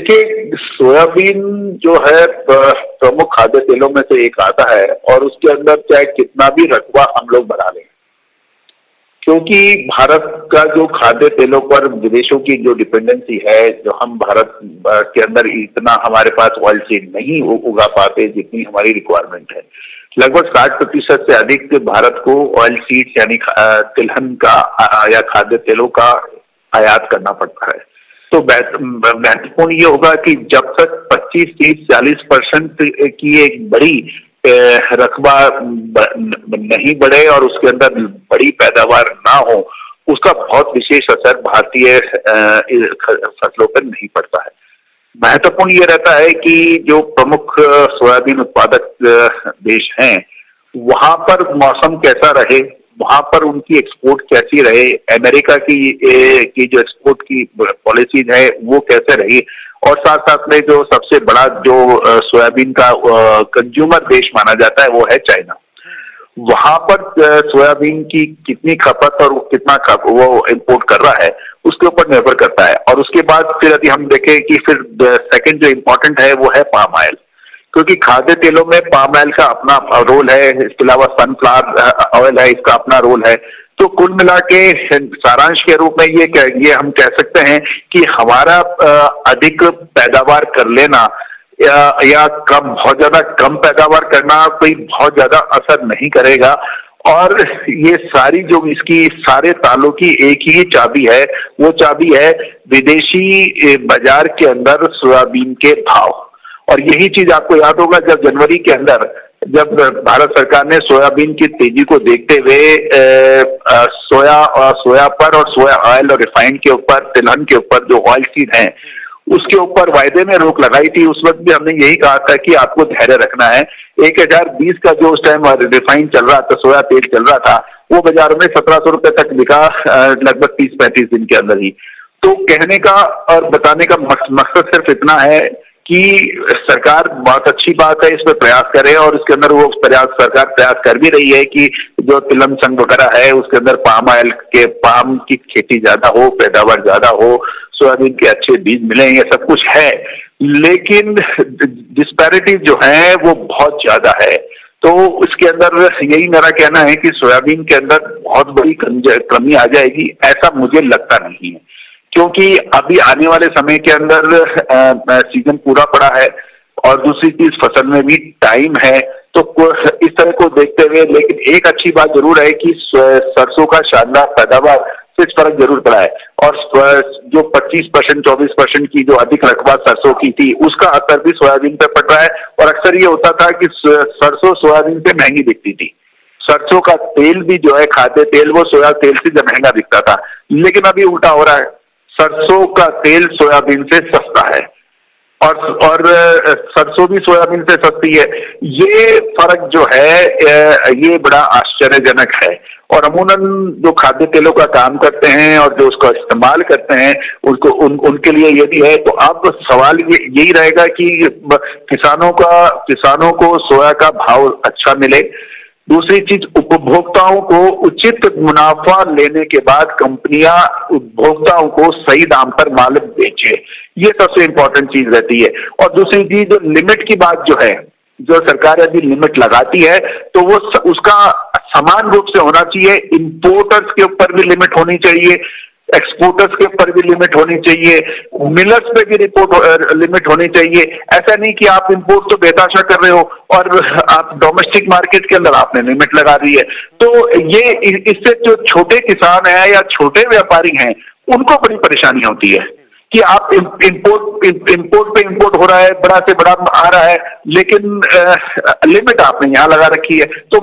देखिए, सोयाबीन जो है प्रमुख खाद्य तेलों में से एक आता है और उसके अंदर चाहे कितना भी रकबा हम लोग बढ़ा लें, क्योंकि भारत का जो खाद्य तेलों पर विदेशों की जो डिपेंडेंसी है, जो हम भारत के अंदर इतना हमारे पास ऑयल सीड नहीं उगा पाते जितनी हमारी रिक्वायरमेंट है। लगभग 60% से अधिक भारत को ऑयल सीड यानी तिलहन का या खाद्य तेलों का आयात करना पड़ता है। तो महत्वपूर्ण ये होगा कि जब तक 25, 30, 40% की एक बड़ी रकबा नहीं बढ़े और उसके अंदर बड़ी पैदावार ना हो, उसका बहुत विशेष असर भारतीय फसलों पर नहीं पड़ता है। महत्वपूर्ण ये रहता है कि जो प्रमुख सोयाबीन उत्पादक देश हैं, वहां पर मौसम कैसा रहे, वहां पर उनकी एक्सपोर्ट कैसी रहे, अमेरिका की जो एक्सपोर्ट की पॉलिसीज है वो कैसे रही, और साथ साथ में जो सबसे बड़ा जो सोयाबीन का कंज्यूमर देश माना जाता है वो है चाइना। वहां पर सोयाबीन की कितनी खपत और कितना वो इंपोर्ट कर रहा है उसके ऊपर निर्भर करता है। और उसके बाद फिर यदि हम देखें कि फिर सेकंड जो इम्पोर्टेंट है वो है पाम ऑयल, क्योंकि खाद्य तेलों में पाम ऑयल का अपना रोल है, इसके अलावा सनफ्लावर ऑयल है, इसका अपना रोल है। तो कुल मिला के सारांश के रूप में ये हम कह सकते हैं कि हमारा अधिक पैदावार कर लेना या कम बहुत ज्यादा कम पैदावार करना कोई बहुत ज्यादा असर नहीं करेगा। और ये सारी जो इसकी सारे तालों की एक ही चाबी है, वो चाबी है विदेशी बाजार के अंदर सोयाबीन के भाव। और यही चीज आपको याद होगा जब जनवरी के अंदर जब भारत सरकार ने सोयाबीन की तेजी को देखते हुए सोया पर और सोया ऑयल और रिफाइंड के ऊपर, तिलहन के ऊपर जो ऑयल सीड है उसके ऊपर वायदे में रोक लगाई थी, उस वक्त भी हमने यही कहा था कि आपको धैर्य रखना है। 1020 का जो उस टाइम रिफाइंड चल रहा था, सोया तेल चल रहा था, वो बाजारों में 1700 रुपए तक बिका लगभग 30-35 दिन के अंदर ही। तो कहने का और बताने का मकसद सिर्फ इतना है कि सरकार बहुत अच्छी बात है इसमें प्रयास करे, और इसके अंदर वो सरकार प्रयास कर भी रही है कि जो तिलहन संघ वगैरह है उसके अंदर पाम ऑयल के पाम की खेती ज्यादा हो, पैदावार ज्यादा हो, सोयाबीन के अच्छे बीज मिले, ये सब कुछ है। लेकिन डिस्पैरिटी जो है वो बहुत ज्यादा है। तो इसके अंदर यही मेरा कहना है कि सोयाबीन के अंदर बहुत बड़ी कमी आ जाएगी, ऐसा मुझे लगता नहीं है, क्योंकि अभी आने वाले समय के अंदर सीजन पूरा पड़ा है और दूसरी चीज फसल में भी टाइम है। तो इस तरह को देखते हुए, लेकिन एक अच्छी बात जरूर है कि सरसों का शानदार पैदावार से इस फर्क जरूर पड़ा है, और जो 25%, 24% की जो अधिक रकबा सरसों की थी उसका असर भी सोयाबीन पे पड़ रहा है। और अक्सर ये होता था कि सरसों सोयाबीन से महंगी दिखती थी, सरसों का तेल भी जो है खाद्य तेल वो सोया तेल से जब महंगा दिखता था, लेकिन अभी उल्टा हो रहा है, सरसों का तेल सोयाबीन से सस्ता है और सरसों भी सोयाबीन से सस्ती है। ये फर्क जो है ये बड़ा आश्चर्यजनक है। और अमूमन जो खाद्य तेलों का काम करते हैं और जो उसका इस्तेमाल करते हैं उनके लिए ये भी है। तो अब सवाल यही रहेगा कि किसानों को सोया का भाव अच्छा मिले। दूसरी चीज, उपभोक्ताओं को उचित मुनाफा लेने के बाद कंपनियां उपभोक्ताओं को सही दाम पर माल बेचे, ये सबसे इंपॉर्टेंट चीज रहती है। और दूसरी चीज, जो लिमिट की बात जो है, जो सरकार यदि लिमिट लगाती है तो वो उसका समान रूप से होना चाहिए। इंपोर्टर्स के ऊपर भी लिमिट होनी चाहिए, एक्सपोर्टर्स के ऊपर भी लिमिट होनी चाहिए, मिलर्स पे भी लिमिट होनी चाहिए। ऐसा नहीं कि आप इंपोर्ट तो बेताशा कर रहे हो और आप डोमेस्टिक मार्केट के अंदर आपने लिमिट लगा दी है। तो ये इससे जो छोटे किसान हैं या छोटे व्यापारी हैं उनको बड़ी परेशानी होती है कि आप इंपोर्ट पे इंपोर्ट हो रहा है, बड़ा से बड़ा आ रहा है, लेकिन लिमिट आपने यहाँ लगा रखी है। तो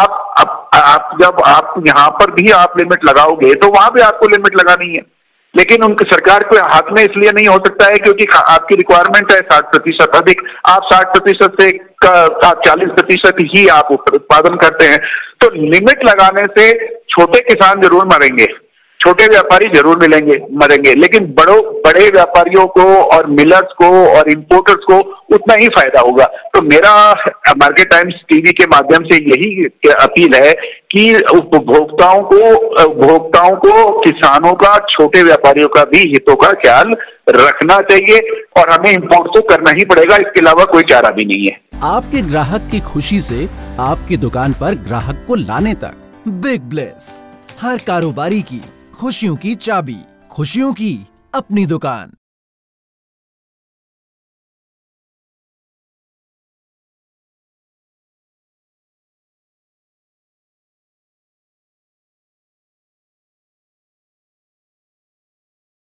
आप जब आप यहाँ पर भी आप लिमिट लगाओगे तो वहां भी आपको लिमिट लगानी है, लेकिन उनकी सरकार के हाथ में इसलिए नहीं हो सकता है क्योंकि आपकी रिक्वायरमेंट है 60% अधिक, आप 60% से आप 40% ही आप उत्पादन करते हैं। तो लिमिट लगाने से छोटे किसान जरूर मरेंगे, छोटे व्यापारी जरूर मिलेंगे, मरेंगे, लेकिन बड़े व्यापारियों को और मिलर्स को और इंपोर्टर्स को उतना ही फायदा होगा। तो मेरा मार्केट टाइम्स टीवी के माध्यम से यही अपील है कि उपभोक्ताओं को, किसानों का, छोटे व्यापारियों का भी हितों का ख्याल रखना चाहिए और हमें इंपोर्ट तो करना ही पड़ेगा, इसके अलावा कोई चारा भी नहीं है। आपके ग्राहक की खुशी से आपकी दुकान पर ग्राहक को लाने तक, बिग ब्लेस, हर कारोबारी की खुशियों की चाबी, खुशियों की अपनी दुकान।